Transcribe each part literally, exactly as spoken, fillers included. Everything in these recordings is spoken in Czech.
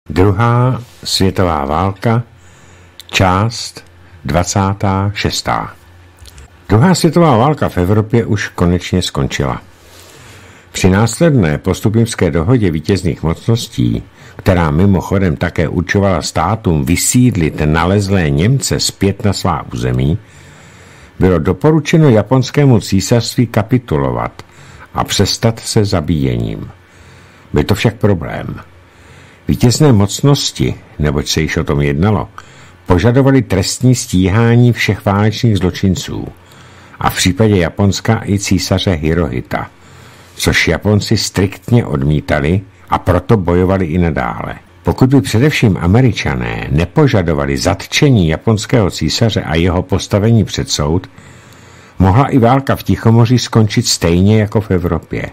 Druhá světová válka, část dvacátá šestá. Druhá světová válka v Evropě už konečně skončila. Při následné postupimské dohodě vítězných mocností, která mimochodem také určovala státům vysídlit nalezlé Němce zpět na svá území, bylo doporučeno japonskému císařství kapitulovat a přestat se zabíjením. Byl to však problém. Vítězné mocnosti, neboť se již o tom jednalo, požadovali trestní stíhání všech válečných zločinců a v případě Japonska i císaře Hirohita, což Japonci striktně odmítali a proto bojovali i nadále. Pokud by především Američané nepožadovali zatčení japonského císaře a jeho postavení před soud, mohla i válka v Tichomoří skončit stejně jako v Evropě.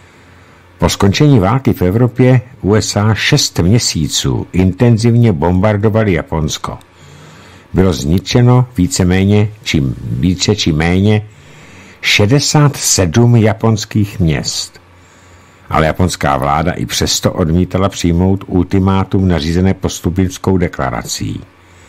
Po skončení války v Evropě U S A šest měsíců intenzivně bombardovali Japonsko. Bylo zničeno víceméně, či více či méně šedesát sedm japonských měst. Ale japonská vláda i přesto odmítala přijmout ultimátum nařízené postupimskou deklarací.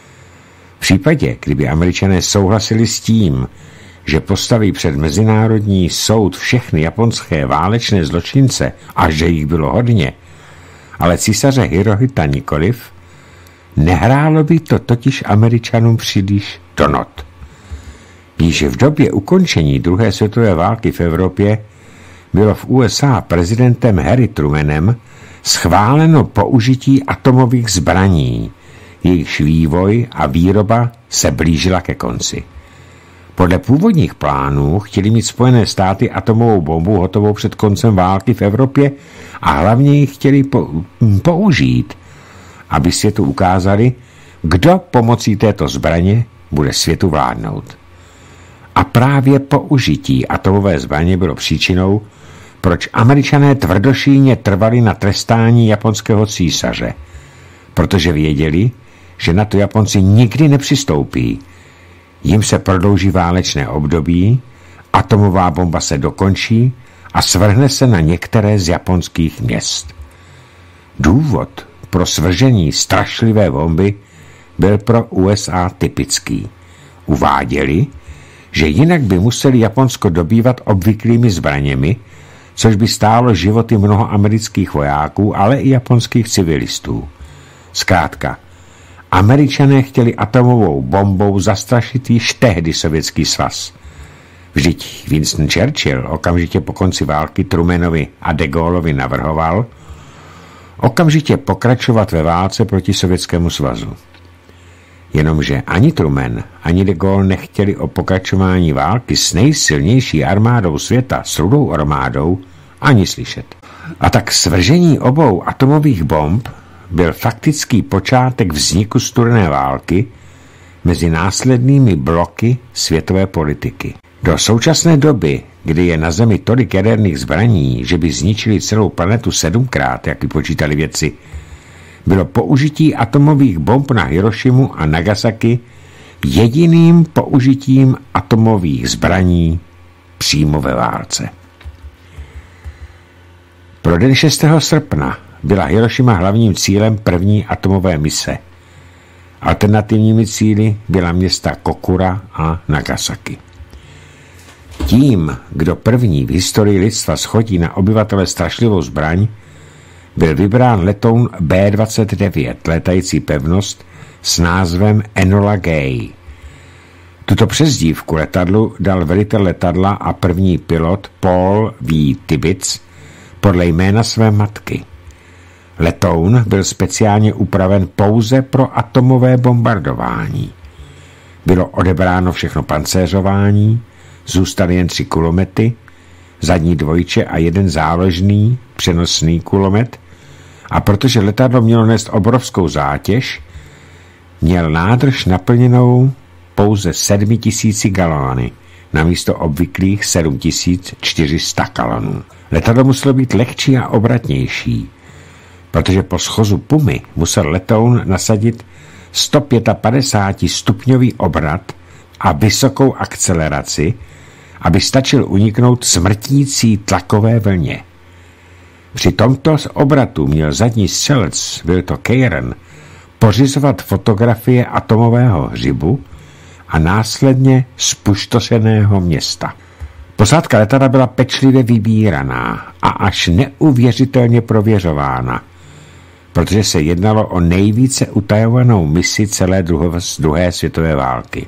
V případě, kdyby Američané souhlasili s tím, že postaví před mezinárodní soud všechny japonské válečné zločince a že jich bylo hodně, ale císaře Hirohita nikoliv, nehrálo by to totiž Američanům příliš do not. Již v době ukončení druhé světové války v Evropě bylo v U S A prezidentem Harry Trumanem schváleno použití atomových zbraní, jejichž vývoj a výroba se blížila ke konci. Podle původních plánů chtěli mít Spojené státy atomovou bombu hotovou před koncem války v Evropě a hlavně ji chtěli po, použít, aby světu ukázali, kdo pomocí této zbraně bude světu vládnout. A právě použití atomové zbraně bylo příčinou, proč Američané tvrdošíjně trvali na trestání japonského císaře, protože věděli, že na to Japonci nikdy nepřistoupí. Jim se prodlouží válečné období, atomová bomba se dokončí a svrhne se na některé z japonských měst. Důvod pro svržení strašlivé bomby byl pro U S A typický. Uváděli, že jinak by museli Japonsko dobývat obvyklými zbraněmi, což by stálo životy mnoho amerických vojáků, ale i japonských civilistů. Zkrátka, Američané chtěli atomovou bombou zastrašit již tehdy Sovětský svaz. Vždyť Winston Churchill okamžitě po konci války Trumanovi a de Gaullovi navrhoval okamžitě pokračovat ve válce proti Sovětskému svazu. Jenomže ani Truman, ani de Gaulle nechtěli o pokračování války s nejsilnější armádou světa, s Rudou armádou, ani slyšet. A tak svržení obou atomových bomb byl faktický počátek vzniku studené války mezi následnými bloky světové politiky. Do současné doby, kdy je na Zemi tolik jaderných zbraní, že by zničili celou planetu sedmkrát, jak vypočítali vědci, bylo použití atomových bomb na Hirošimu a Nagasaki jediným použitím atomových zbraní přímo ve válce. Pro den šestého srpna byla Hirošima hlavním cílem první atomové mise. Alternativními cíli byla města Kokura a Nagasaki. Tím, kdo první v historii lidstva shodí na obyvatele strašlivou zbraň, byl vybrán letoun B dvacet devět, létající pevnost s názvem Enola Gay. Tuto přezdívku letadlu dal velitel letadla a první pilot Paul V. Tibbets podle jména své matky. Letoun byl speciálně upraven pouze pro atomové bombardování. Bylo odebráno všechno pancéřování, zůstaly jen tři kulomety, zadní dvojče a jeden záložný přenosný kulomet, a protože letadlo mělo nést obrovskou zátěž, měl nádrž naplněnou pouze sedm tisíc galony, namísto obvyklých sedm tisíc čtyři sta galonů. Letadlo muselo být lehčí a obratnější, protože po schozu pumy musel letoun nasadit sto padesát pět stupňový obrat a vysokou akceleraci, aby stačil uniknout smrtící tlakové vlně. Při tomto obratu měl zadní střelec, byl to Keiran, pořizovat fotografie atomového hřibu a následně spustošeného města. Posádka letadla byla pečlivě vybíraná a až neuvěřitelně prověřována, protože se jednalo o nejvíce utajovanou misi celé druhé světové války.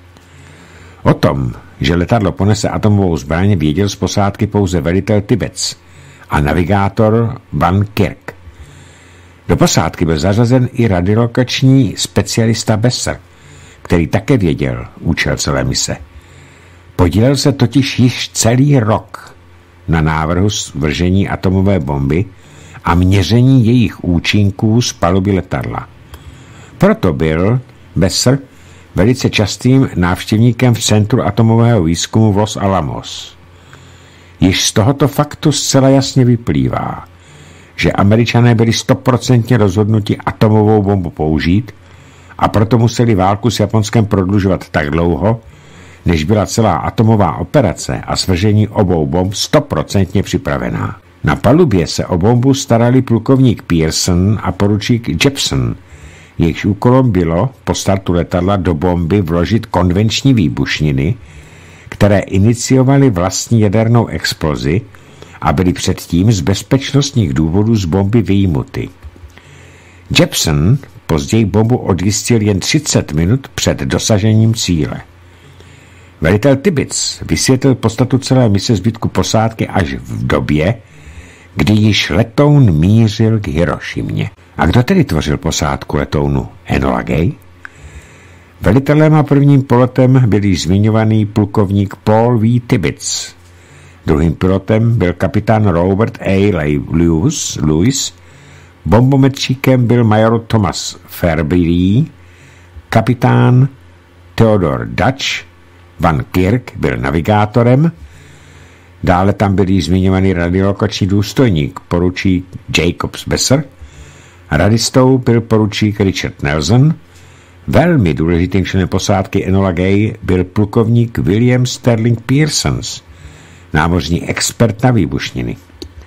O tom, že letadlo ponese atomovou zbraň, věděl z posádky pouze velitel Tibbets a navigátor Van Kirk. Do posádky byl zařazen i radiolokační specialista Besser, který také věděl účel celé mise. Podílel se totiž již celý rok na návrhu svržení atomové bomby a měření jejich účinků z paluby letadla. Proto byl Besser velice častým návštěvníkem v Centru atomového výzkumu v Los Alamos. Již z tohoto faktu zcela jasně vyplývá, že Američané byli stoprocentně rozhodnuti atomovou bombu použít a proto museli válku s Japonskem prodlužovat tak dlouho, než byla celá atomová operace a svržení obou bomb stoprocentně připravená. Na palubě se o bombu starali plukovník Pearson a poručík Jepson, jejichž úkolem bylo po startu letadla do bomby vložit konvenční výbušniny, které iniciovaly vlastní jadernou explozi a byly předtím z bezpečnostních důvodů z bomby vyjmuty. Jepson později bombu odjistil jen třicet minut před dosažením cíle. Velitel Tibbets vysvětlil podstatu celé mise zbytku posádky až v době, kdy již letoun mířil k Hirošimě. A kdo tedy tvořil posádku letounu? Enola Gay? Velitelem a prvním pilotem byl již zmiňovaný plukovník Paul V. Tibbets. Druhým pilotem byl kapitán Robert A. Lewis, Lewis. Bombometříkem byl major Thomas Fairbree, kapitán Theodore Dutch, Van Kirk byl navigátorem, dále tam byl již zmiňovaný radiolokační důstojník poručík Jacobs Besser, radistou byl poručík Richard Nelson, velmi důležitým členem posádky Enola Gay byl plukovník William Sterling Pearsons, námořní expert na výbušniny.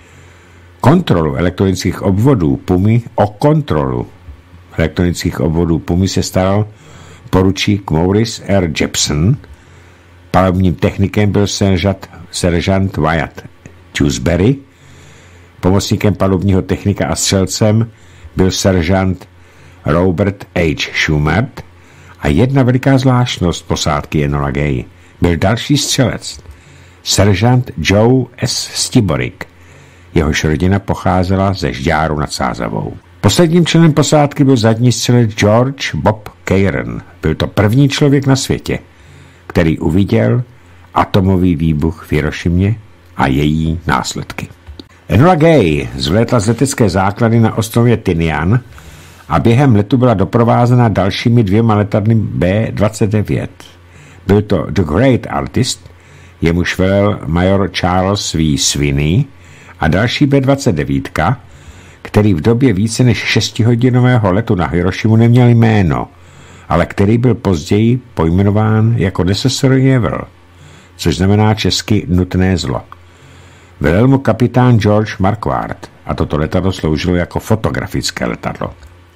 Kontrolu elektronických obvodů Pumy o kontrolu elektronických obvodů Pumy se staral poručík Maurice R. Jepson, palubním technikem byl seržant, seržant Wyatt Dewsbury, pomocníkem palubního technika a střelcem byl seržant Robert H. Schumert a jedna veliká zvláštnost posádky Enola Gay byl další střelec, seržant Joe S. Stiborik. Jehož rodina pocházela ze Žďáru nad Sázavou. Posledním členem posádky byl zadní střelec George Bob Keiran. Byl to první člověk na světě, který uviděl atomový výbuch v Hirošimě a její následky. Enola Gay zvlétla z letecké základy na ostrově Tinian a během letu byla doprovázena dalšími dvěma letadly B dvacet devět. Byl to The Great Artist, jemuž velel major Charles V. Swinney, a další B dvacet devět, který v době více než šestihodinového letu na Hirošimu neměl jméno, ale který byl později pojmenován jako Necessary Evil, což znamená česky nutné zlo. Velel mu kapitán George Marquardt a toto letadlo sloužilo jako fotografické letadlo.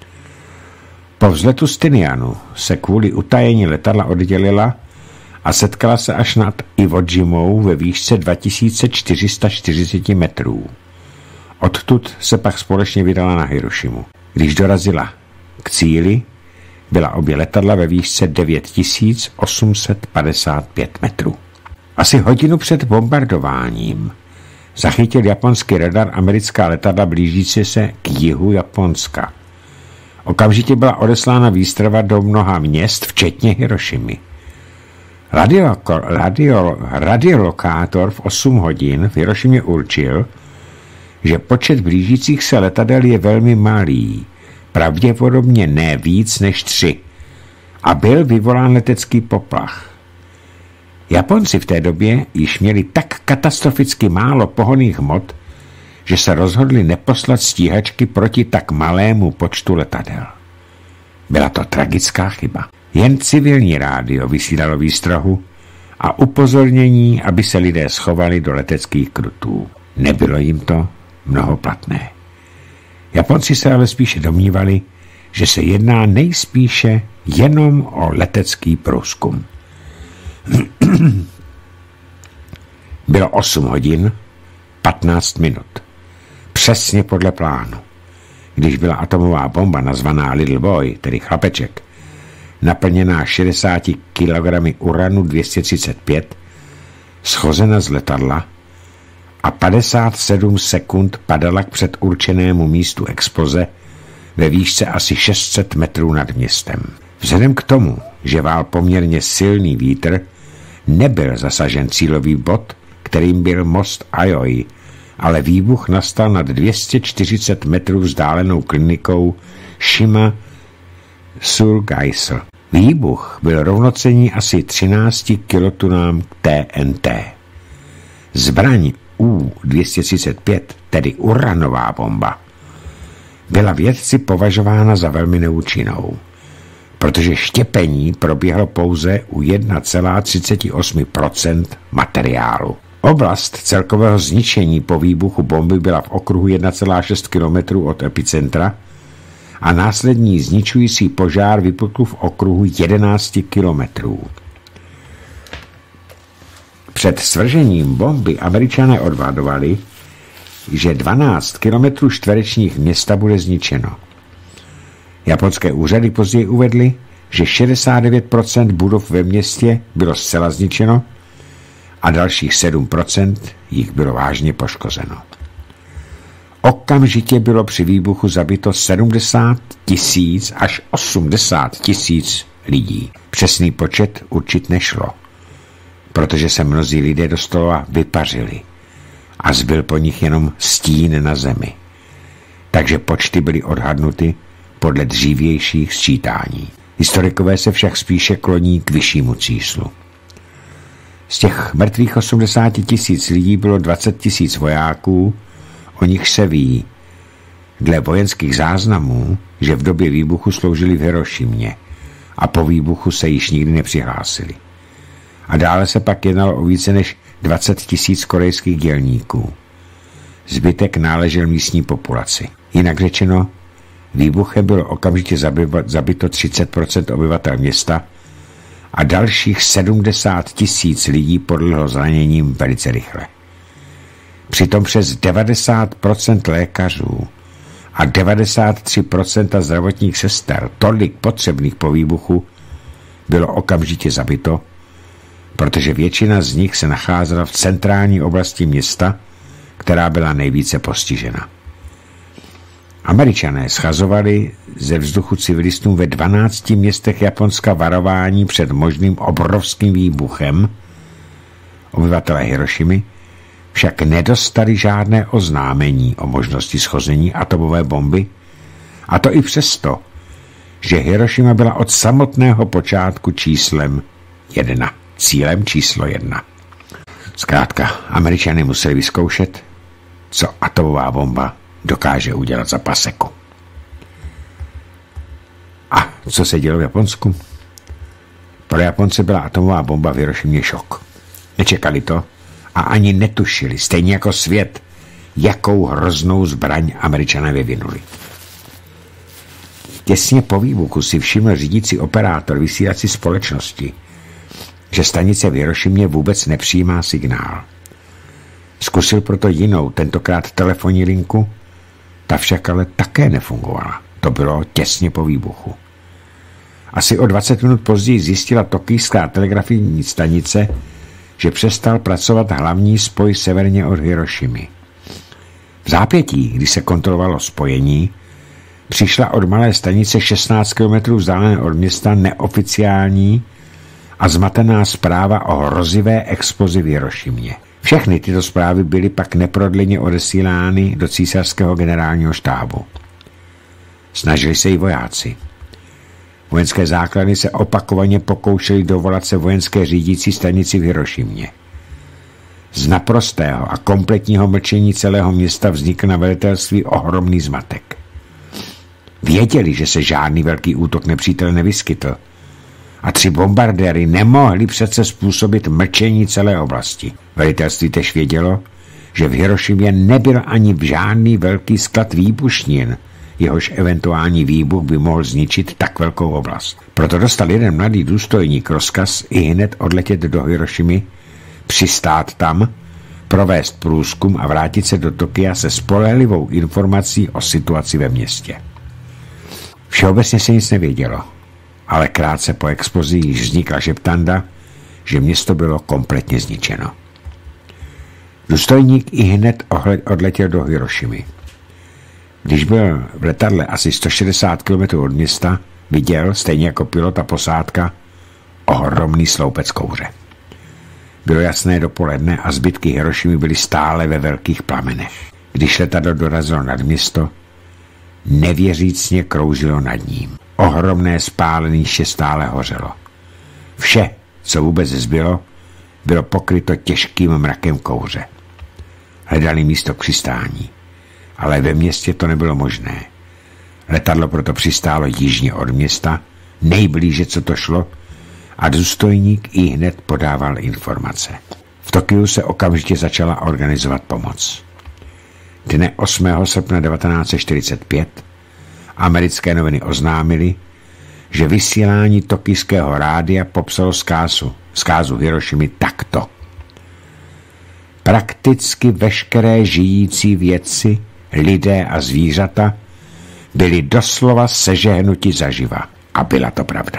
Po vzletu z Tinianu se kvůli utajení letadla oddělila a setkala se až nad Iwo Jimou ve výšce dva tisíce čtyři sta čtyřicet metrů. Odtud se pak společně vydala na Hirošimu. Když dorazila k cíli, byla obě letadla ve výšce devět tisíc osm set padesát pět metrů. Asi hodinu před bombardováním zachytil japonský radar americká letadla blížící se k jihu Japonska. Okamžitě byla odeslána výstrava do mnoha měst, včetně Hirošimy. Radio, radio, radiolokátor v osm hodin v Hirošimě určil, že počet blížících se letadel je velmi malý, pravděpodobně ne víc než tři, a byl vyvolán letecký poplach. Japonci v té době již měli tak katastroficky málo pohonných hmot, že se rozhodli neposlat stíhačky proti tak malému počtu letadel. Byla to tragická chyba. Jen civilní rádio vysílalo výstrahu a upozornění, aby se lidé schovali do leteckých krutů. Nebylo jim to mnohoplatné. Japonci se ale spíše domnívali, že se jedná nejspíše jenom o letecký průzkum. Bylo osm hodin patnáct minut. Přesně podle plánu. Když byla atomová bomba nazvaná Little Boy, tedy chlapeček, naplněná šedesáti kilogramy uranu dvě stě třicet pět, schozena z letadla a padesát sedm sekund padala k předurčenému místu exploze ve výšce asi šest set metrů nad městem. Vzhledem k tomu, že vál poměrně silný vítr, nebyl zasažen cílový bod, kterým byl most Aioi, ale výbuch nastal nad dvě stě čtyřicet metrů vzdálenou klinikou Shima sur Geisel. Výbuch byl rovnocenný asi třinácti kilotunám T N T. Zbraň U dvě stě třicet pět, tedy uranová bomba, byla vědci považována za velmi neúčinnou, protože štěpení proběhlo pouze u jedna celá třicet osm procenta materiálu. Oblast celkového zničení po výbuchu bomby byla v okruhu jedna celá šest kilometru od epicentra a následní zničující požár vypukl v okruhu jedenáct kilometrů. Před svržením bomby Američané odhadovali, že dvanáct kilometrů čtverečních města bude zničeno. Japonské úřady později uvedly, že šedesát devět procent budov ve městě bylo zcela zničeno a dalších sedm procent jich bylo vážně poškozeno. Okamžitě bylo při výbuchu zabito sedmdesát tisíc až osmdesát tisíc lidí. Přesný počet určit nešlo, protože se mnozí lidé doslova vypařili a zbyl po nich jenom stín na zemi. Takže počty byly odhadnuty podle dřívějších sčítání. Historikové se však spíše kloní k vyššímu číslu. Z těch mrtvých osmdesáti tisíc lidí bylo dvacet tisíc vojáků, o nich se ví dle vojenských záznamů, že v době výbuchu sloužili v Hirošimě a po výbuchu se již nikdy nepřihlásili. A dále se pak jednalo o více než dvacet tisíc korejských dělníků. Zbytek náležel místní populaci. Jinak řečeno, výbuchem bylo okamžitě zabito třicet procent obyvatel města a dalších sedmdesát tisíc lidí podlehlo zraněním velice rychle. Přitom přes devadesát procent lékařů a devadesát tři procent zdravotních sester, tolik potřebných po výbuchu, bylo okamžitě zabito, protože většina z nich se nacházela v centrální oblasti města, která byla nejvíce postižena. Američané schazovali ze vzduchu civilistům ve dvanácti městech Japonska varování před možným obrovským výbuchem. Obyvatelé Hirošimy však nedostali žádné oznámení o možnosti schození atomové bomby, a to i přesto, že Hirošima byla od samotného počátku číslem jedna, cílem číslo jedna. Zkrátka, Američané museli vyzkoušet, co atomová bomba dokáže udělat za paseku. A co se dělo v Japonsku? Pro Japonce byla atomová bomba v Hirošimě šok. Nečekali to a ani netušili, stejně jako svět, jakou hroznou zbraň Američané vyvinuli. Těsně po výbuchu si všiml řídící operátor vysílací společnosti, že stanice v Hirošimě vůbec nepřijímá signál. Zkusil proto jinou, tentokrát telefonní linku, ta však ale také nefungovala. To bylo těsně po výbuchu. Asi o dvacet minut později zjistila tokijská telegrafní stanice, že přestal pracovat hlavní spoj severně od Hirošimy. V zápětí, když se kontrolovalo spojení, přišla od malé stanice šestnáct kilometrů vzdálené od města neoficiální a zmatená zpráva o hrozivé explozi v Hirošimě. Všechny tyto zprávy byly pak neprodleně odesílány do císařského generálního štábu. Snažili se i vojáci. Vojenské základny se opakovaně pokoušely dovolat se vojenské řídící stanici v Hirošimě. Z naprostého a kompletního mlčení celého města vznikl na velitelství ohromný zmatek. Věděli, že se žádný velký útok nepřítel nevyskytl a tři bombardéry nemohli přece způsobit mlčení celé oblasti. Velitelství tež vědělo, že v Hirošimě nebyl ani žádný velký sklad výbušnin, jehož eventuální výbuch by mohl zničit tak velkou oblast. Proto dostal jeden mladý důstojník rozkaz i hned odletět do Hirošimy, přistát tam, provést průzkum a vrátit se do Tokia se spolehlivou informací o situaci ve městě. Všeobecně se nic nevědělo, ale krátce po explozi již vznikla šeptanda, že město bylo kompletně zničeno. Důstojník i hned odletěl do Hirošimy. Když byl v letadle asi sto šedesát kilometrů od města, viděl, stejně jako pilot a posádka, ohromný sloupec kouře. Bylo jasné dopoledne a zbytky Hirošimy byly stále ve velkých plamenech. Když letadlo dorazilo nad město, nevěřícně kroužilo nad ním. Ohromné spáleniště stále hořelo. Vše, co vůbec zbylo, bylo pokryto těžkým mrakem kouře. Hledali místo k přistání, ale ve městě to nebylo možné. Letadlo proto přistálo jižně od města, nejblíže, co to šlo, a důstojník i hned podával informace. V Tokiu se okamžitě začala organizovat pomoc. Dne osmého srpna devatenáct set čtyřicet pět americké noviny oznámily, že vysílání tokijského rádia popsalo zkázu, zkázu Hirošimy takto. Prakticky veškeré žijící věci, lidé a zvířata byli doslova sežehnuti zaživa. A byla to pravda.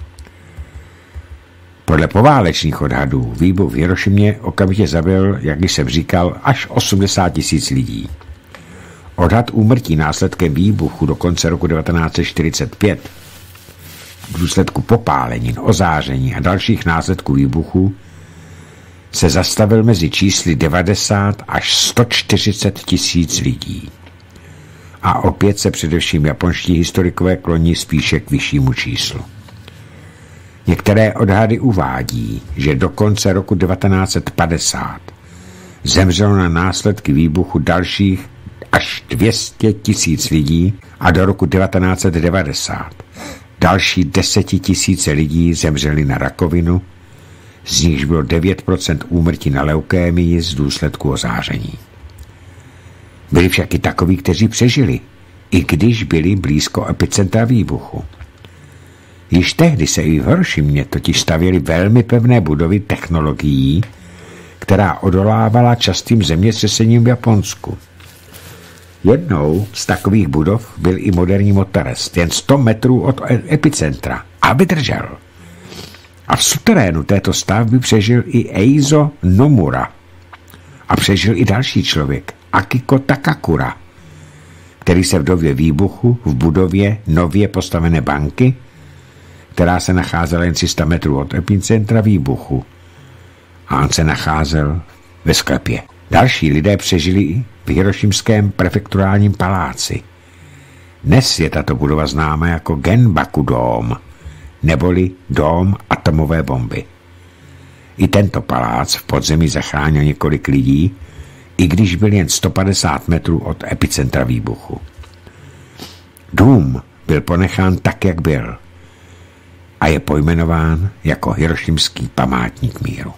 Podle poválečných odhadů výbuch v Hirošimě okamžitě zabil, jak jsem říkal, až osmdesát tisíc lidí. Odhad úmrtí následkem výbuchu do konce roku devatenáct set čtyřicet pět v důsledku popálenin, ozáření a dalších následků výbuchu se zastavil mezi čísly devadesát až sto čtyřicet tisíc lidí. A opět se především japonští historikové kloní spíše k vyššímu číslu. Některé odhady uvádí, že do konce roku devatenáct set padesát zemřelo na následky výbuchu dalších až dvě stě tisíc lidí a do roku devatenáct set devadesát další desetitisíce lidí zemřeli na rakovinu, z nichž bylo devět procent úmrtí na leukémii z důsledku ozáření. Byli však i takoví, kteří přežili, i když byli blízko epicentra výbuchu. Již tehdy se i v Hirošimě totiž stavěly velmi pevné budovy technologií, která odolávala častým zemětřesením v Japonsku. Jednou z takových budov byl i moderní motorest, jen sto metrů od epicentra, a vydržel. A v suterénu této stavby přežil i Eizo Nomura. A přežil i další člověk, Akiko Takakura, který se v době výbuchu v budově nově postavené banky, která se nacházela jen tři sta metrů od epicentra výbuchu, a on se nacházel ve sklepě. Další lidé přežili v hirošimském prefekturálním paláci. Dnes je tato budova známa jako Genbaku dóm, neboli dóm atomové bomby. I tento palác v podzemí zachránil několik lidí, i když byl jen sto padesát metrů od epicentra výbuchu. Dům byl ponechán tak, jak byl, a je pojmenován jako hirošimský památník míru.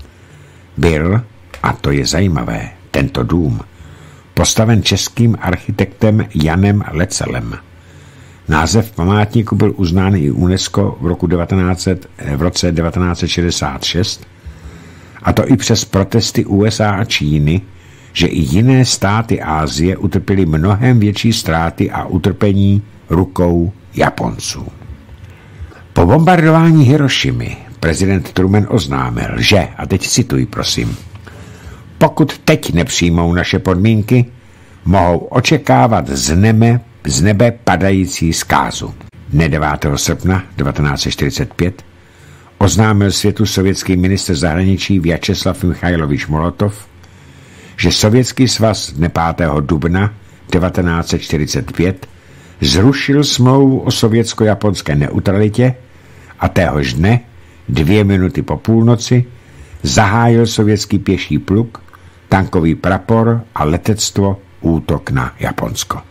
Byl, a to je zajímavé, tento dům, postaven českým architektem Janem Lecelem. Název památníku byl uznán i UNESCO v, roku devatenáct set, v roce devatenáct set šedesát šest, a to i přes protesty U S A a Číny, že i jiné státy Asie utrpěly mnohem větší ztráty a utrpení rukou Japonců. Po bombardování Hirošimy prezident Truman oznámil, že, a teď cituji prosím, pokud teď nepřijmou naše podmínky, mohou očekávat z nebe, z nebe padající zkázu. Dne devátého srpna devatenáct set čtyřicet pět oznámil světu sovětský ministr zahraničí Vjačeslav Michajlovič Molotov, že Sovětský svaz dne pátého dubna devatenáct set čtyřicet pět zrušil smlouvu o sovětsko-japonské neutralitě a téhož dne, dvě minuty po půlnoci, zahájil sovětský pěší pluk, tankový prapor a letectvo útok na Japonsko.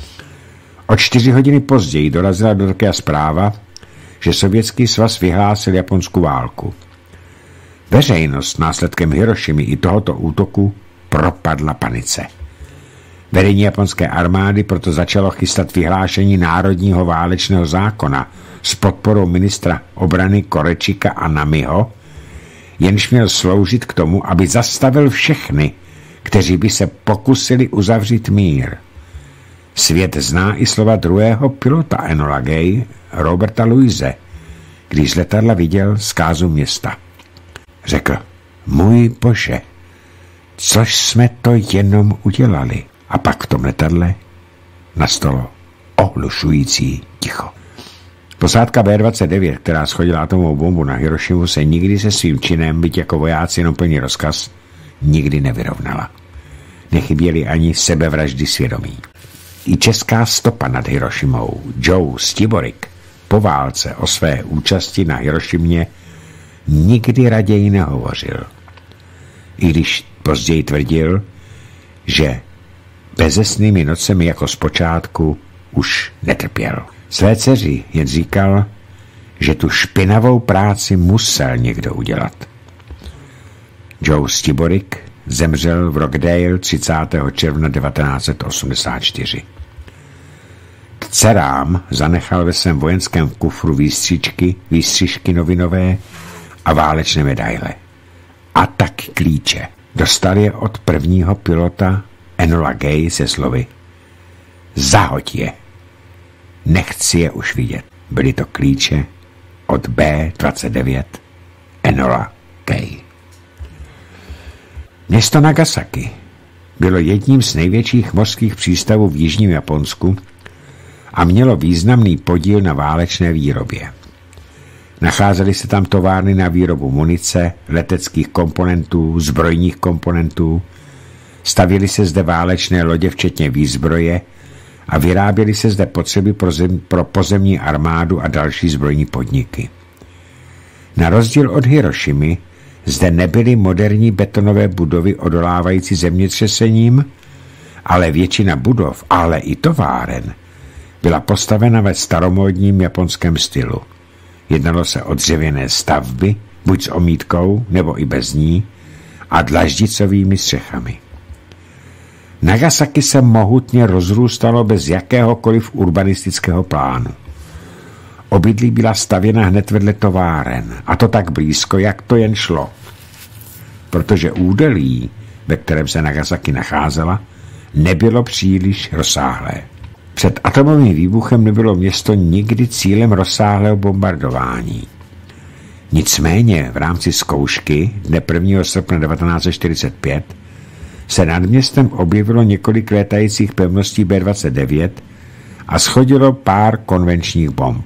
O čtyři hodiny později dorazila do Tokia zpráva, že Sovětský svaz vyhlásil Japonsku válku. Veřejnost následkem Hirošimy i tohoto útoku propadla panice. Vedení japonské armády proto začalo chystat vyhlášení národního válečného zákona s podporou ministra obrany Korečika a Namiho, jenž měl sloužit k tomu, aby zastavil všechny, kteří by se pokusili uzavřít mír. Svět zná i slova druhého pilota Enola Gay, Roberta Louise, když z letadla viděl zkázu města. Řekl, můj Bože, což jsme to jenom udělali. A pak v tom letadle nastalo ohlušující ticho. Posádka bé dvacet devět, která shodila atomovou bombu na Hirošimu, se nikdy se svým činem, byť jako vojáci jenom plní rozkaz, nikdy nevyrovnala. Nechyběly ani sebevraždy svědomí. I česká stopa nad Hirošimou, Joe Stiborik, po válce o své účasti na Hirošimě nikdy raději nehovořil. I když později tvrdil, že bezesnými nocemi jako zpočátku už netrpěl. Své dceři jen říkal, že tu špinavou práci musel někdo udělat. Joe Stiborik zemřel v Rockdale třicátého června devatenáct set osmdesát čtyři. K dcerám zanechal ve svém vojenském kufru výstřičky, výstřižky novinové a válečné medaile. A tak klíče. Dostal je od prvního pilota Enola Gay se slovy zahoď je. Nechci je už vidět. Byly to klíče od bé dvacet devět Enola Gay. Město Nagasaki bylo jedním z největších mořských přístavů v jižním Japonsku a mělo významný podíl na válečné výrobě. Nacházely se tam továrny na výrobu munice, leteckých komponentů, zbrojních komponentů, stavěly se zde válečné lodě včetně výzbroje a vyráběly se zde potřeby pro, zem, pro pozemní armádu a další zbrojní podniky. Na rozdíl od Hirošimy zde nebyly moderní betonové budovy odolávající zemětřesením, ale většina budov, ale i továren, byla postavena ve staromódním japonském stylu. Jednalo se o dřevěné stavby, buď s omítkou, nebo i bez ní, a dlaždicovými střechami. Nagasaki se mohutně rozrůstalo bez jakéhokoliv urbanistického plánu. Obydlí byla stavěna hned vedle továren, a to tak blízko, jak to jen šlo. Protože údolí, ve kterém se Nagasaki nacházela, nebylo příliš rozsáhlé. Před atomovým výbuchem nebylo město nikdy cílem rozsáhlého bombardování. Nicméně v rámci zkoušky dne prvního srpna devatenáct set čtyřicet pět se nad městem objevilo několik létajících pevností bé dvacet devět a shodilo pár konvenčních bomb.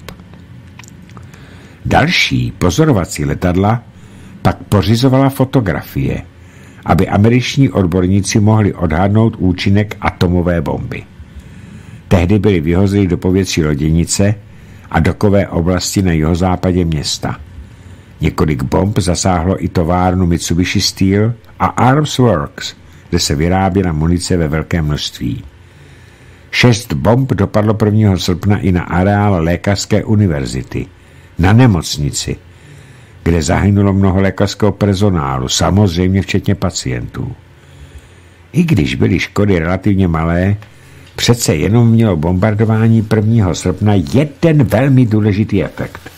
Další pozorovací letadla pak pořizovala fotografie, aby američtí odborníci mohli odhadnout účinek atomové bomby. Tehdy byly vyhozeny do povětří loděnice a dokové oblasti na jihozápadě města. Několik bomb zasáhlo i továrnu Mitsubishi Steel a Arms Works, kde se vyráběla munice ve velkém množství. Šest bomb dopadlo prvního srpna i na areál lékařské univerzity, na nemocnici, kde zahynulo mnoho lékařského personálu, samozřejmě včetně pacientů. I když byly škody relativně malé, přece jenom mělo bombardování prvního srpna jeden velmi důležitý efekt.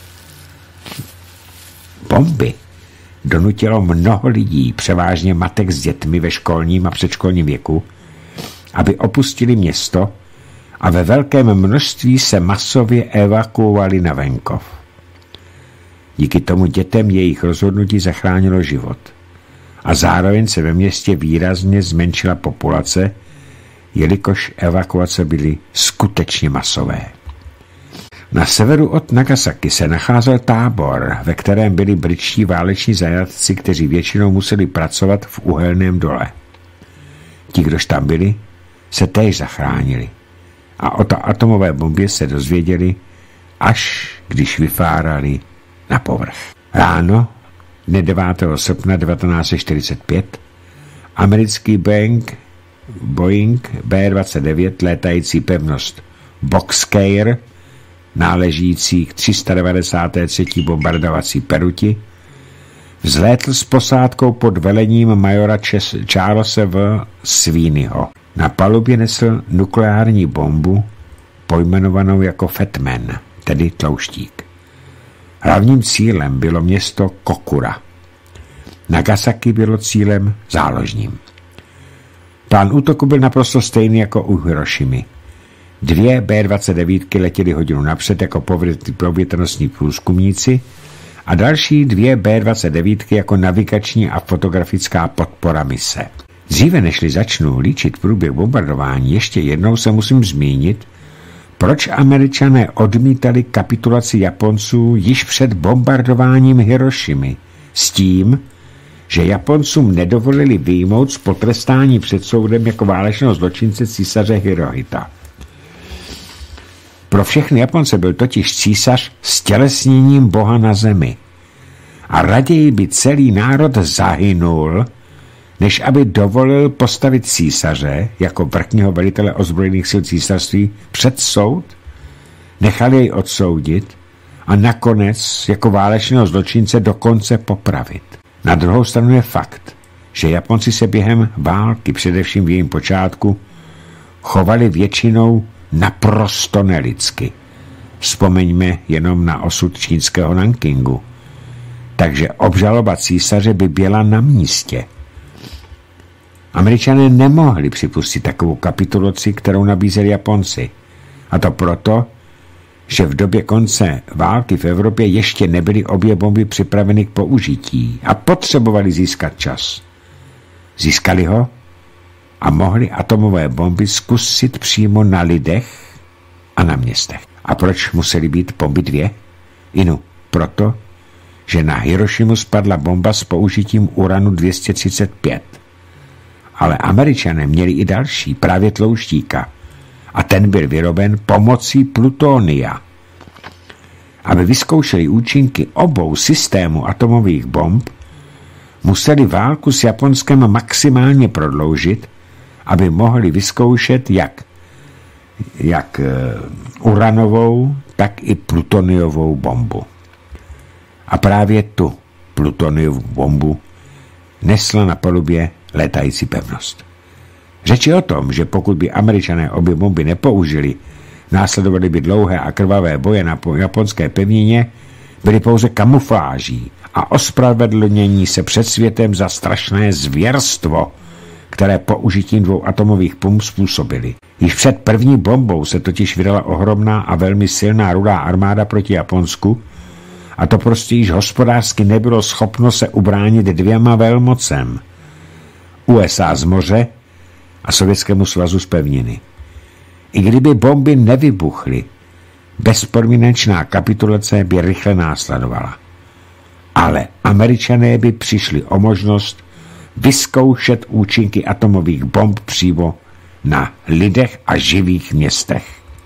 Bomby donutilo mnoho lidí, převážně matek s dětmi ve školním a předškolním věku, aby opustili město a ve velkém množství se masově evakuovali na venkov. Díky tomu dětem jejich rozhodnutí zachránilo život. A zároveň se ve městě výrazně zmenšila populace, jelikož evakuace byly skutečně masové. Na severu od Nagasaki se nacházel tábor, ve kterém byli britští váleční zajatci, kteří většinou museli pracovat v uhelném dole. Ti, kdož tam byli, se též zachránili a o ta atomové bombě se dozvěděli, až když vyfárali na povrch. Ráno dne devátého srpna devatenáct set čtyřicet pět americký Boeing, Boeing bé dvacet devět létající pevnost Boxcar, náležící k tři sta devadesát tři bombardovací peruti, vzlétl s posádkou pod velením majora Charlesa V. Sweeneyho. Na palubě nesl nukleární bombu, pojmenovanou jako Fat Man, tedy tlouštík. Hlavním cílem bylo město Kokura. Nagasaki bylo cílem záložním. Plán útoku byl naprosto stejný jako u Hirošimy. Dvě bé dvacet devět letěly hodinu napřed jako povětrnostní průzkumníci a další dvě bé dvacet devět jako navigační a fotografická podpora mise. Dříve nežli začnu líčit průběh bombardování, ještě jednou se musím zmínit, proč Američané odmítali kapitulaci Japonců již před bombardováním Hirošimy s tím, že Japoncům nedovolili vyjmout z potrestání před soudem jako válečného zločince císaře Hirohita. Pro všechny Japonce byl totiž císař stělesněním Boha na zemi a raději by celý národ zahynul, než aby dovolil postavit císaře jako vrchního velitele ozbrojených sil císařství před soud, nechal jej odsoudit a nakonec jako válečného zločince dokonce popravit. Na druhou stranu je fakt, že Japonci se během války, především v jejím počátku, chovali většinou naprosto nelidsky. Vzpomeňme jenom na osud čínského Nankingu. Takže obžaloba císaře by byla na místě. Američané nemohli připustit takovou kapitulaci, kterou nabízeli Japonci. A to proto, že v době konce války v Evropě ještě nebyly obě bomby připraveny k použití a potřebovali získat čas. Získali ho a mohli atomové bomby zkusit přímo na lidech a na městech. A proč musely být bomby dvě? Inu, proto, že na Hirošimu spadla bomba s použitím uranu dvě stě třicet pět. Ale Američané měli i další, právě tlouštíka. A ten byl vyroben pomocí plutonia. Aby vyzkoušeli účinky obou systémů atomových bomb, museli válku s Japonskem maximálně prodloužit, aby mohli vyzkoušet jak, jak uh, uranovou, tak i plutoniovou bombu. A právě tu plutoniovu bombu nesla na palubě létající pevnost. Řeči o tom, že pokud by Američané obě bomby nepoužili, následovaly by dlouhé a krvavé boje na japonské pevnině, byly pouze kamufláží a ospravedlnění se před světem za strašné zvěrstvo, které použitím dvou atomových pum způsobili. Již před první bombou se totiž vydala ohromná a velmi silná rudá armáda proti Japonsku a to prostě již hospodářsky nebylo schopno se ubránit dvěma velmocem. U S A z moře a Sovětskému svazu z pevniny. I kdyby bomby nevybuchly, bezpodmínečná kapitulace by rychle následovala. Ale Američané by přišli o možnost vyzkoušet účinky atomových bomb přímo na lidech a živých městech.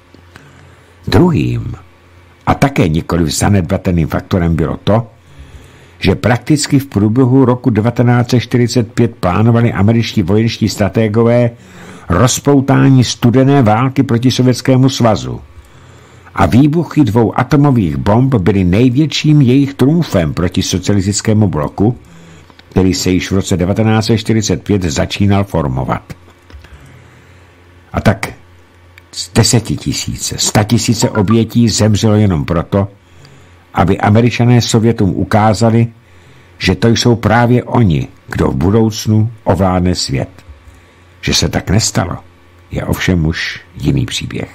Druhým a také nikoliv zanedbatelným faktorem bylo to, že prakticky v průběhu roku devatenáct set čtyřicet pět plánovali američtí vojenští strategové rozpoutání studené války proti Sovětskému svazu. A výbuchy dvou atomových bomb byly největším jejich trumfem proti socialistickému bloku, který se již v roce devatenáct set čtyřicet pět začínal formovat. A tak desetitisíce, statisíce obětí zemřelo jenom proto, aby Američané Sovětům ukázali, že to jsou právě oni, kdo v budoucnu ovládne svět. Že se tak nestalo, je ovšem už jiný příběh.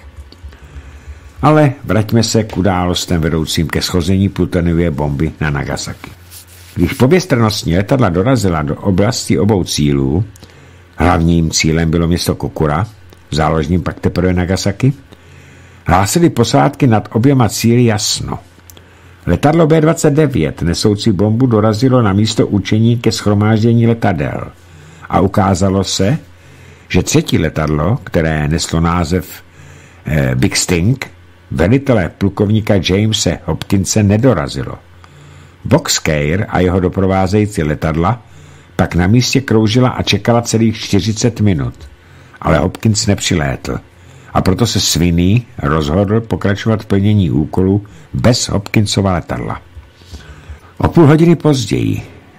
Ale vraťme se k událostem vedoucím ke schození plutoniové bomby na Nagasaki. Když poběstrnostní letadla dorazila do oblasti obou cílů, hlavním cílem bylo město Kokura, záložním pak teprve Nagasaki, hlásili posádky nad oběma cíli jasno. Letadlo bé dvacet devět nesoucí bombu dorazilo na místo určení ke shromáždění letadel a ukázalo se, že třetí letadlo, které neslo název eh, Big Sting, velitele plukovníka Jamese Hopkinse nedorazilo. Boxcar a jeho doprovázející letadla pak na místě kroužila a čekala celých čtyřicet minut, ale Hopkins nepřilétl a proto se Sweeney rozhodl pokračovat v plnění úkolu bez Hopkinsova letadla. O půl hodiny později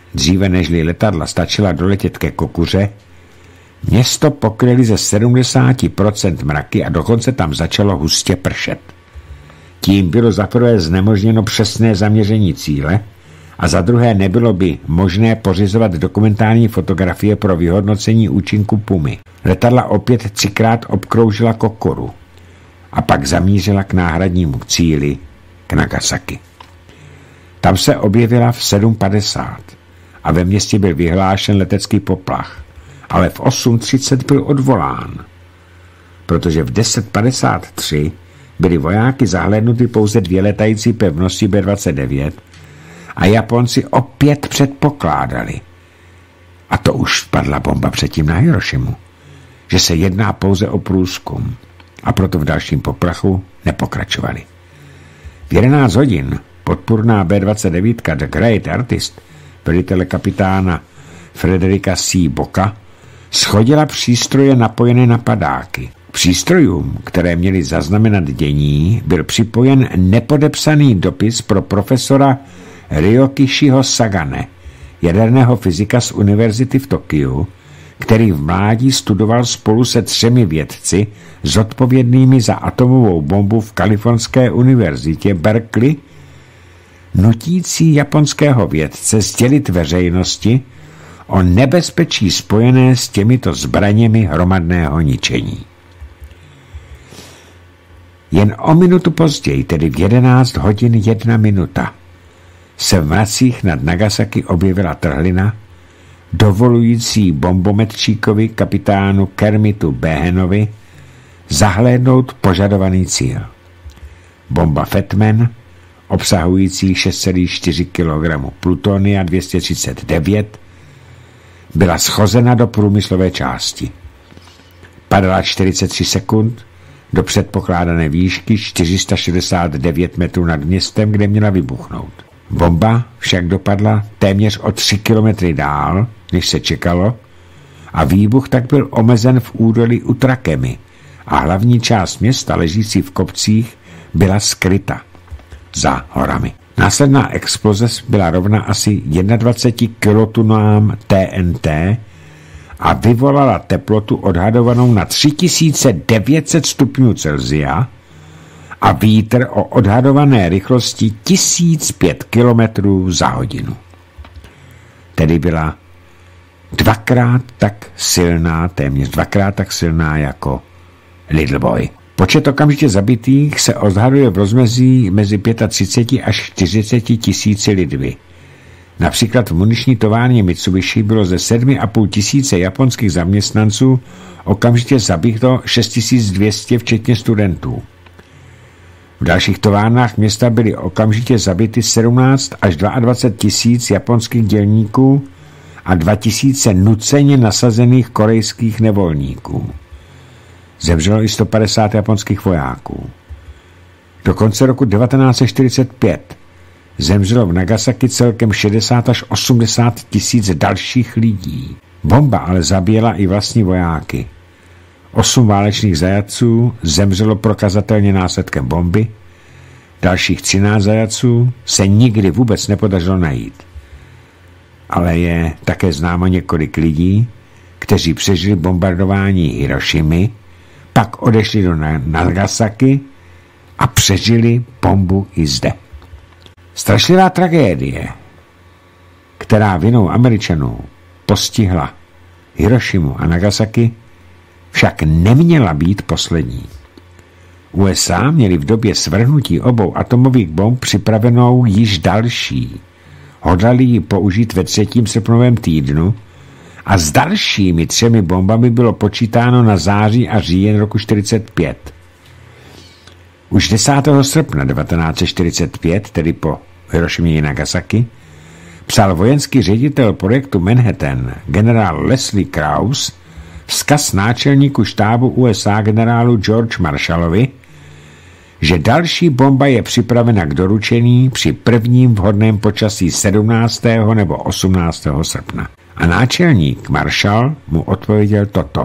dříve nežli letadla stačila doletět ke Kokuře, město pokryli ze sedmdesát procent mraky a dokonce tam začalo hustě pršet. Tím bylo za prvé znemožněno přesné zaměření cíle a za druhé nebylo by možné pořizovat dokumentární fotografie pro vyhodnocení účinku pumy. Letadla opět třikrát obkroužila Kokuru a pak zamířila k náhradnímu cíli, k Nagasaki. Tam se objevila v sedm padesát a ve městě byl vyhlášen letecký poplach, ale v osm třicet byl odvolán, protože v deset padesát tři byly vojáky zahlédnuty pouze dvě letající pevnosti bé dvacet devět a Japonci opět předpokládali, a to už spadla bomba předtím na Hirošimu, že se jedná pouze o průzkum, a proto v dalším poplachu nepokračovali. V jedenáct hodin podpůrná bé dvacet devět The Great Artist velitele kapitána Frederika C. Boka schodila přístroje napojené na padáky. K přístrojům, které měly zaznamenat dění, byl připojen nepodepsaný dopis pro profesora Ryokishiho Sagane, jaderného fyzika z univerzity v Tokiu, který v mládí studoval spolu se třemi vědci zodpovědnými za atomovou bombu v Kalifornské univerzitě Berkeley, nutící japonského vědce sdělit veřejnosti o nebezpečí spojené s těmito zbraněmi hromadného ničení. Jen o minutu později, tedy v jedenáct hodin jedna minuta, se v mracích nad Nagasaki objevila trhlina, dovolující bombometčíkovi kapitánu Kermitu Behenovi zahlédnout požadovaný cíl. Bomba Fetman, obsahující šest celá čtyři kilograma plutonia dvě stě třicet devět, byla schozena do průmyslové části. Padala čtyřicet tři sekund do předpokládané výšky čtyři sta šedesát devět metrů nad městem, kde měla vybuchnout. Bomba však dopadla téměř o tři kilometry dál, než se čekalo, a výbuch tak byl omezen v údolí u Trakemy a hlavní část města ležící v kopcích byla skryta za horami. Následná exploze byla rovna asi dvaceti jedna kilotunám T N T a vyvolala teplotu odhadovanou na tři tisíce devět set stupňů Celsia a vítr o odhadované rychlosti tisíc pět kilometrů za hodinu. Tedy byla dvakrát tak silná, téměř dvakrát tak silná jako Little Boy. Počet okamžitě zabitých se odhaduje v rozmezí mezi třicet pět až čtyřicet tisíci lidmi. Například v muniční továrně Mitsubishi bylo ze sedmi a půl tisíce japonských zaměstnanců okamžitě zabito šest tisíc dvě stě včetně studentů. V dalších továrnách města byly okamžitě zabity sedmnáct až dvacet dva tisíc japonských dělníků a dva tisíce nuceně nasazených korejských nevolníků. Zemřelo i sto padesát japonských vojáků. Do konce roku devatenáct set čtyřicet pět zemřelo v Nagasaki celkem šedesát až osmdesát tisíc dalších lidí. Bomba ale zabíjela i vlastní vojáky. Osm válečných zajatců zemřelo prokazatelně následkem bomby, dalších třináct zajatců se nikdy vůbec nepodařilo najít. Ale je také známo několik lidí, kteří přežili bombardování Hirošimy, pak odešli do Nagasaki a přežili bombu i zde. Strašlivá tragédie, která vinou Američanů postihla Hirošimu a Nagasaki, však neměla být poslední. U S A měli v době svrhnutí obou atomových bomb připravenou již další. Hodlali ji použít ve třetím srpnovém týdnu a s dalšími třemi bombami bylo počítáno na září a říjen roku čtyřicet pět. Už desátého srpna devatenáct set čtyřicet pět, tedy po Hirošimě a Nagasaki, psal vojenský ředitel projektu Manhattan generál Leslie Krauss vzkaz náčelníku štábu U S A generálu George Marshallovi, že další bomba je připravena k doručení při prvním vhodném počasí sedmnáctého nebo osmnáctého srpna. A náčelník Marshall mu odpověděl toto.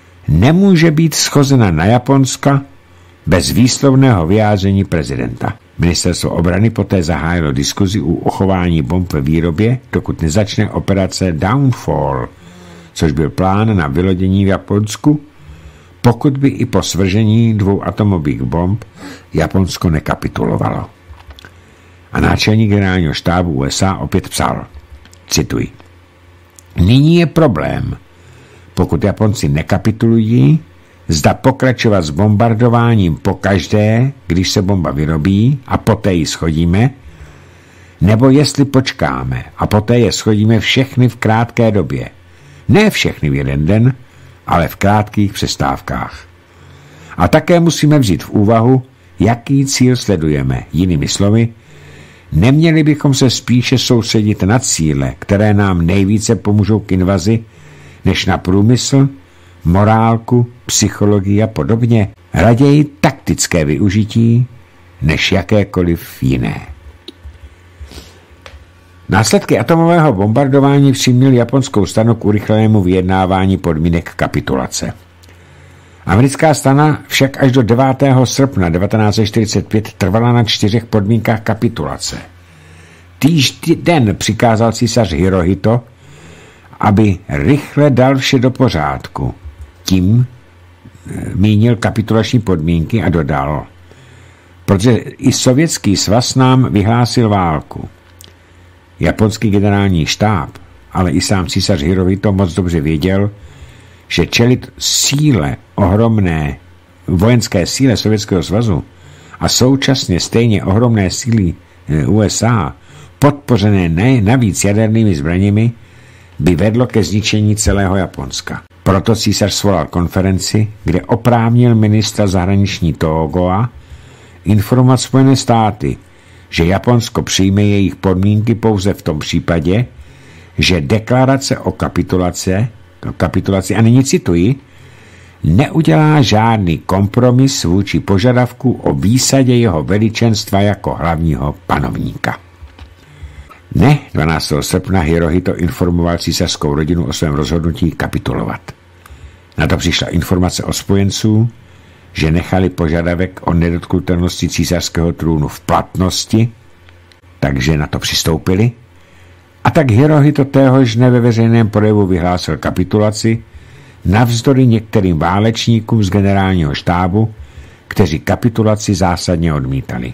Nemůže být schozena na Japonska bez výslovného vyjádření prezidenta. Ministerstvo obrany poté zahájilo diskuzi u uchování bomb ve výrobě, dokud nezačne operace Downfall, což byl plán na vylodění v Japonsku, pokud by i po svržení dvou atomových bomb Japonsko nekapitulovalo. A náčelník generálního štábu U S A opět psal, cituji, nyní je problém, pokud Japonci nekapitulují, zda pokračovat s bombardováním pokaždé, když se bomba vyrobí a poté ji shodíme, nebo jestli počkáme a poté je shodíme všechny v krátké době. Ne všechny v jeden den, ale v krátkých přestávkách. A také musíme vzít v úvahu, jaký cíl sledujeme. Jinými slovy, neměli bychom se spíše soustředit na cíle, které nám nejvíce pomůžou k invazi, než na průmysl, morálku, psychologii a podobně. Raději taktické využití, než jakékoliv jiné. Následky atomového bombardování přiměly japonskou stranu k urychlenému vyjednávání podmínek kapitulace. Americká strana však až do devátého srpna devatenáct set čtyřicet pět trvala na čtyřech podmínkách kapitulace. Týž den přikázal císař Hirohito, aby rychle dal vše do pořádku. Tím mínil kapitulační podmínky a dodal, protože i Sovětský svaz nám vyhlásil válku. Japonský generální štáb, ale i sám císař Hirohito moc dobře věděl, že čelit síle ohromné vojenské síle Sovětského svazu a současně stejně ohromné síly U S A, podpořené ne navíc jadernými zbraněmi, by vedlo ke zničení celého Japonska. Proto císař svolal konferenci, kde oprávnil ministra zahraniční Togoa informovat Spojené státy, že Japonsko přijme jejich podmínky pouze v tom případě, že deklarace o kapitulaci, o kapitulaci a nyní cituji, neudělá žádný kompromis vůči požadavku o výsadě jeho veličenstva jako hlavního panovníka. Ne, dvanáctého srpna Hirohito informoval císařskou rodinu o svém rozhodnutí kapitulovat. Na to přišla informace od spojenců, že nechali požadavek o nedotknutelnosti císařského trůnu v platnosti, takže na to přistoupili. A tak Hirohito téhož dne ve veřejném projevu vyhlásil kapitulaci navzdory některým válečníkům z generálního štábu, kteří kapitulaci zásadně odmítali.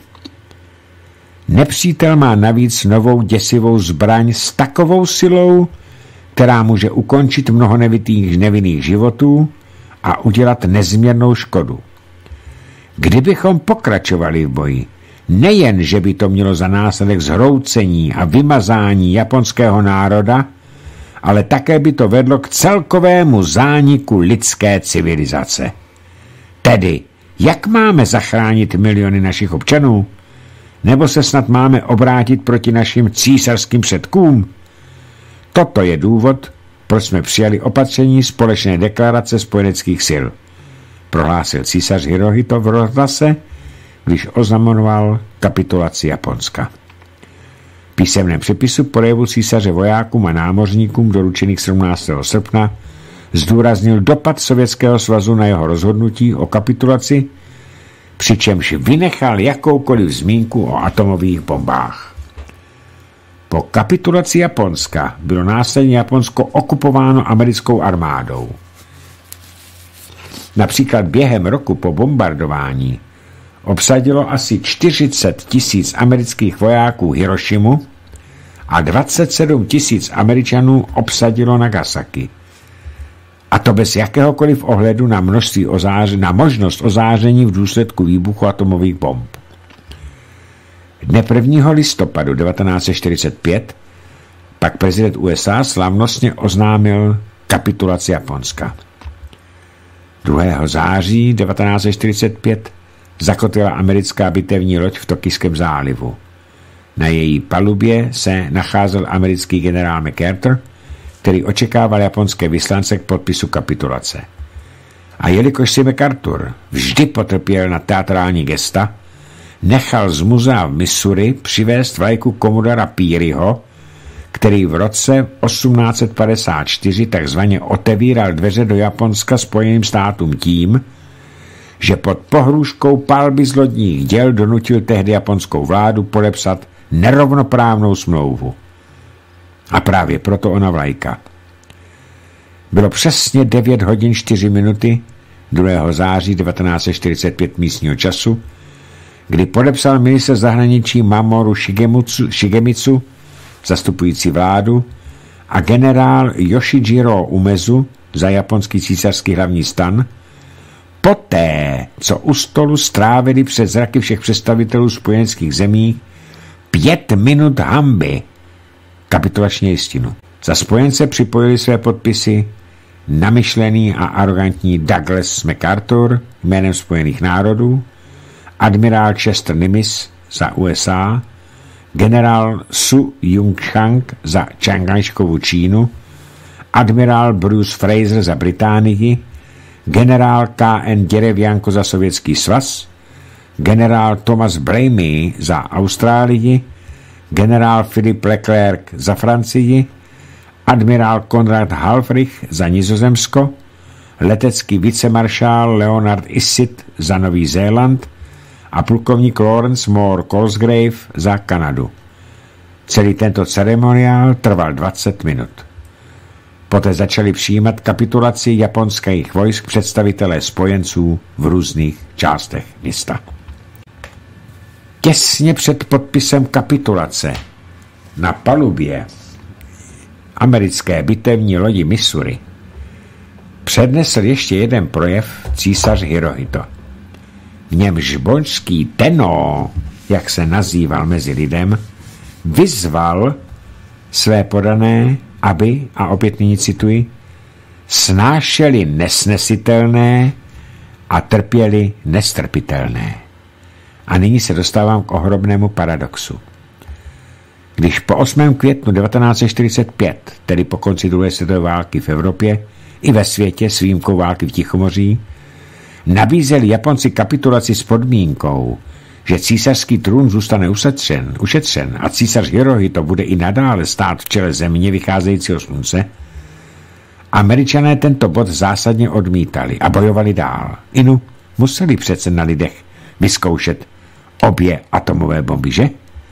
Nepřítel má navíc novou děsivou zbraň s takovou silou, která může ukončit mnoho nevitých nevinných životů a udělat nezměrnou škodu. Kdybychom pokračovali v boji, nejen, že by to mělo za následek zhroucení a vymazání japonského národa, ale také by to vedlo k celkovému zániku lidské civilizace. Tedy, jak máme zachránit miliony našich občanů? Nebo se snad máme obrátit proti našim císařským předkům? Toto je důvod, proč jsme přijali opatření společné deklarace spojeneckých sil, prohlásil císař Hirohito v rozhlase, když oznamoval kapitulaci Japonska. V písemném přepisu projevu císaře vojákům a námořníkům doručených sedmnáctého srpna zdůraznil dopad Sovětského svazu na jeho rozhodnutí o kapitulaci, přičemž vynechal jakoukoliv zmínku o atomových bombách. Po kapitulaci Japonska bylo následně Japonsko okupováno americkou armádou. Například během roku po bombardování obsadilo asi čtyřicet tisíc amerických vojáků Hirošimu a dvacet sedm tisíc Američanů obsadilo Nagasaki. A to bez jakéhokoliv ohledu na, množství ozáře, na možnost ozáření v důsledku výbuchu atomových bomb. Dne prvního listopadu devatenáct set čtyřicet pět pak prezident U S A slavnostně oznámil kapitulaci Japonska. druhého září devatenáct set čtyřicet pět zakotvila americká bitevní loď v Tokijském zálivu. Na její palubě se nacházel americký generál MacArthur, který očekával japonské vyslance k podpisu kapitulace. A jelikož si MacArthur vždy potrpěl na teatrální gesta, nechal z muzea v Missouri přivést vlajku komodora Pearyho, který v roce osmnáct set padesát čtyři takzvaně otevíral dveře do Japonska Spojeným státům tím, že pod pohrůžkou palby z lodních děl donutil tehdy japonskou vládu podepsat nerovnoprávnou smlouvu. A právě proto ona vlajka. Bylo přesně devět hodin čtyři minuty druhého září devatenáct set čtyřicet pět místního času, kdy podepsal ministr zahraničí Mamoru Shigemitsu, Shigemitsu zastupující vládu, a generál Yoshijiro Umezu za japonský císařský hlavní stan, poté, co u stolu strávili před zraky všech představitelů spojeneckých zemí pět minut hanby, kapitulační listinu. Za spojence připojili své podpisy namyšlený a arrogantní Douglas MacArthur jménem Spojených národů, admirál Chester Nimitz za U S A, generál Su Jung-chang za Čangajškovu Čínu, admirál Bruce Fraser za Británii, generál K N Děrevjanko za Sovětský svaz, generál Thomas Bramy za Austrálii, generál Philip Leclerc za Francii, admirál Konrad Halfrich za Nizozemsko, letecký vicemaršál Leonard Issit za Nový Zéland a plukovník Lawrence Moore Cosgrave za Kanadu. Celý tento ceremoniál trval dvacet minut. Poté začali přijímat kapitulaci japonských vojsk představitelé spojenců v různých částech města. Těsně před podpisem kapitulace na palubě americké bitevní lodi Missouri přednesl ještě jeden projev císař Hirohito. V němž božský Tenno, jak se nazýval mezi lidem, vyzval své podané, aby, a opět nyní cituji, snášeli nesnesitelné a trpěli nestrpitelné. A nyní se dostávám k ohromnému paradoxu. Když po osmém květnu devatenáct set čtyřicet pět, tedy po konci druhé světové války v Evropě i ve světě s výjimkou války v Tichomoří, nabízeli Japonci kapitulaci s podmínkou, že císařský trůn zůstane ušetřen, ušetřen a císař Hirohito bude i nadále stát v čele země vycházejícího slunce, Američané tento bod zásadně odmítali a bojovali dál. Inu museli přece na lidech vyzkoušet obě atomové bomby, že?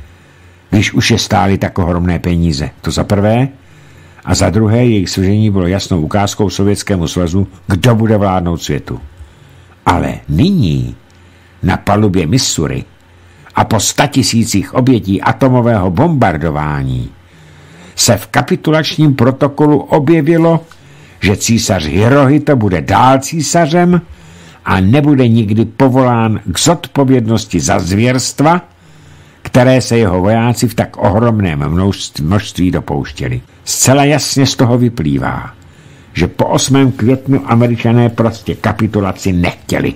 Když už je stály tak ohromné peníze. To za prvé. A za druhé, jejich svržení bylo jasnou ukázkou Sovětskému svazu, kdo bude vládnout světu. Ale nyní, na palubě Missouri a po statisících obětí atomového bombardování, se v kapitulačním protokolu objevilo, že císař Hirohito bude dál císařem a nebude nikdy povolán k zodpovědnosti za zvěrstva, které se jeho vojáci v tak ohromném množství dopouštěli. Zcela jasně z toho vyplývá, že po osmém květnu Američané prostě kapitulaci nechtěli.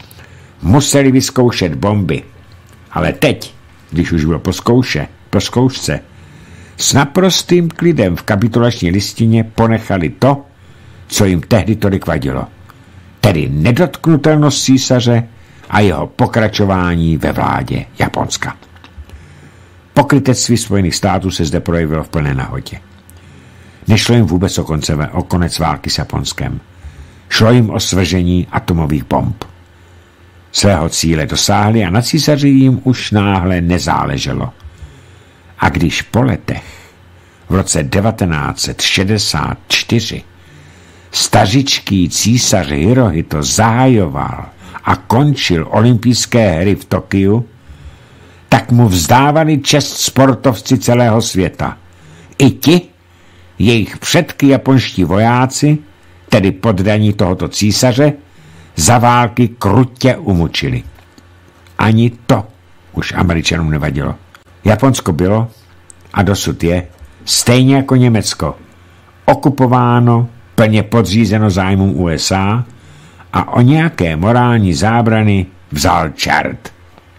Museli vyzkoušet bomby. Ale teď, když už bylo po zkouše, po zkoušce, s naprostým klidem v kapitulační listině ponechali to, co jim tehdy tolik vadilo. Tedy nedotknutelnost císaře a jeho pokračování ve vládě Japonska. Pokrytectví Spojených států se zde projevilo v plné nahotě. Nešlo jim vůbec o, konce, o konec války s Japonskem. Šlo jim o svržení atomových bomb. Svého cíle dosáhli a na císaři jim už náhle nezáleželo. A když po letech v roce devatenáct set šedesát čtyři stařičký císař Hirohito zahajoval a končil olympijské hry v Tokiu, tak mu vzdávali čest sportovci celého světa. I ti, jejich předky japonští vojáci, tedy poddaní tohoto císaře, za války krutě umučili. Ani to už Američanům nevadilo. Japonsko bylo, a dosud je, stejně jako Německo, okupováno, plně podřízeno zájmům U S A a o nějaké morální zábrany vzal čert.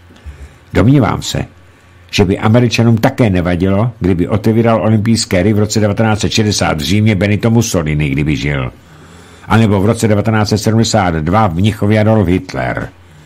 Domnívám se, že by Američanům také nevadilo, kdyby otevíral olympijské hry v roce devatenáct set šedesát v Římě Benito Mussolini, kdyby žil. A nebo v roce devatenáct set sedmdesát dva v Mnichově Adolf Hitler.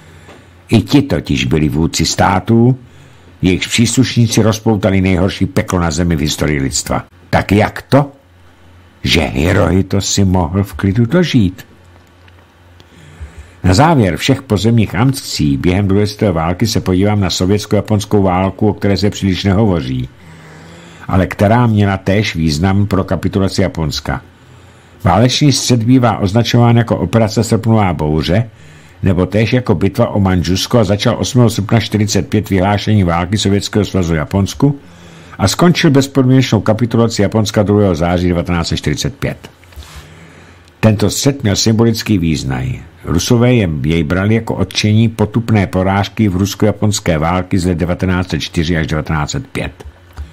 I ti totiž byli vůdci států, jejichž příslušníci rozpoutali nejhorší peklo na zemi v historii lidstva. Tak jak to, že Hirohito si mohl v klidu dožít? Na závěr všech pozemních akcí během druhé světové války se podívám na sovětsko-japonskou válku, o které se příliš nehovoří, ale která měla též význam pro kapitulaci Japonska. Válečný střet bývá označován jako operace Srpnová bouře, nebo též jako bitva o Mandžusko a začal osmého srpna čtyřicet pět vyhlášení války Sovětského svazu Japonsku a skončil bezpodmínečnou kapitulaci Japonska druhého září devatenáct set čtyřicet pět. Tento střet měl symbolický význam. Rusové jej brali jako odčení potupné porážky v rusko-japonské války z let devatenáct set čtyři až devatenáct set pět.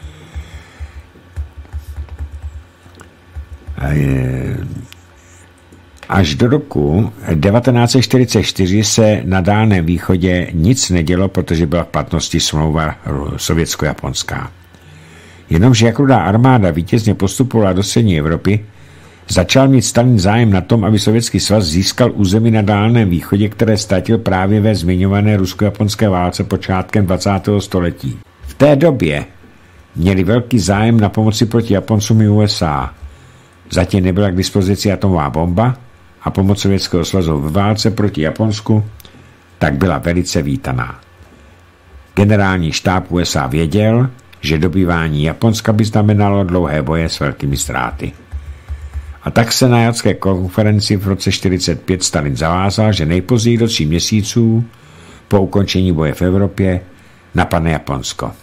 Až do roku devatenáct set čtyřicet čtyři se na Dálném východě nic nedělo, protože byla v platnosti smlouva sovětsko-japonská. Jenomže jak Rudá armáda vítězně postupovala do střední Evropy, začal mít Stalin zájem na tom, aby Sovětský svaz získal území na Dálném východě, které ztratil právě ve zmiňované rusko-japonské válce počátkem dvacátého století. V té době měli velký zájem na pomoci proti Japoncům i U S A. Zatím nebyla k dispozici atomová bomba a pomoc Sovětského svazu ve válce proti Japonsku tak byla velice vítaná. Generální štáb U S A věděl, že dobývání Japonska by znamenalo dlouhé boje s velkými ztráty. A tak se na Jaltské konferenci v roce čtyřicet pět Stalin zavázal, že nejpozději do tří měsíců po ukončení boje v Evropě napadne Japonsko.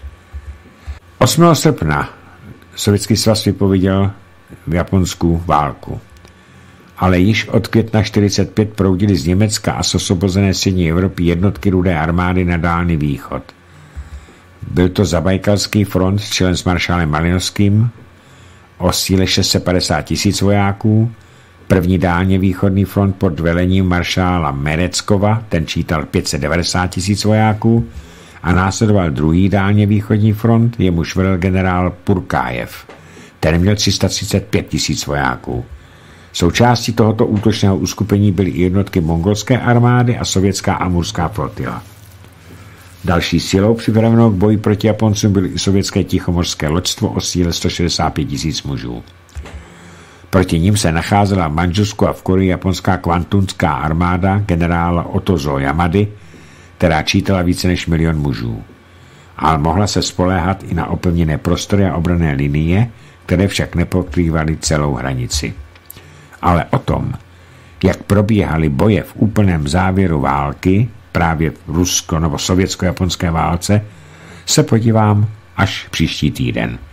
osmého srpna Sovětský svaz vypověděl v Japonsku válku. Ale již od května čtyřicet pět proudily z Německa a z osvobozené střední Evropy jednotky Rudé armády na Dálný východ. Byl to Zabajkalský front s čelem s maršálem Malinovským o síle šest set padesát tisíc vojáků, první dálně východní front pod velením maršála Mereckova, ten čítal pět set devadesát tisíc vojáků, a následoval druhý dálně východní front, jemuž velel generál Purkájev. Ten měl tři sta třicet pět tisíc vojáků. Součástí tohoto útočného uskupení byly i jednotky mongolské armády a sovětská amurská flotila. Další silou připravenou k boji proti Japoncům byly i sovětské tichomorské loďstvo o síle sto šedesát pět tisíc mužů. Proti nim se nacházela v Mandžusku a v Koreji japonská kvantunská armáda generála Otozo Yamady, která čítala více než milion mužů. Ale mohla se spoléhat i na opevněné prostory a obranné linie, které však nepokrývaly celou hranici. Ale o tom, jak probíhaly boje v úplném závěru války, právě v rusko- nebo sovětsko-japonské válce, se podívám až příští týden.